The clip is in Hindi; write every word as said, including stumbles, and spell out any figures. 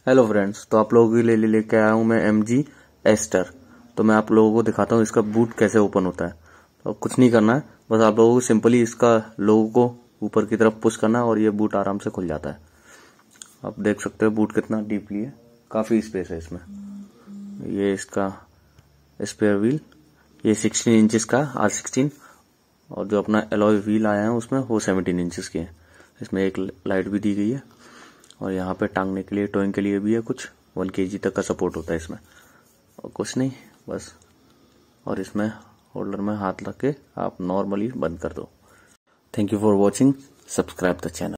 हेलो फ्रेंड्स, तो आप लोगों के लिए लेके आया हूँ मैं एम जी एस्टर। तो मैं आप लोगों को दिखाता हूँ इसका बूट कैसे ओपन होता है। तो कुछ नहीं करना है, बस आप लोगों को सिंपली इसका लोगो को ऊपर की तरफ पुश करना है और ये बूट आराम से खुल जाता है। आप देख सकते हो बूट कितना डीपली है, काफी स्पेस है इसमें। ये इसका स्पेयर व्हील, ये सिक्सटीन इंचेस का आर सिक्सटीन, और जो अपना एलॉय व्हील आया है उसमें वो सेवनटीन इंचेस के है। इसमें एक लाइट भी दी गई है और यहाँ पे टांगने के लिए, टोइंग के लिए भी है कुछ। वन केजी तक का सपोर्ट होता है इसमें, और कुछ नहीं बस। और इसमें होल्डर में हाथ रख के आप नॉर्मली बंद कर दो। Thank you for watching, subscribe the channel.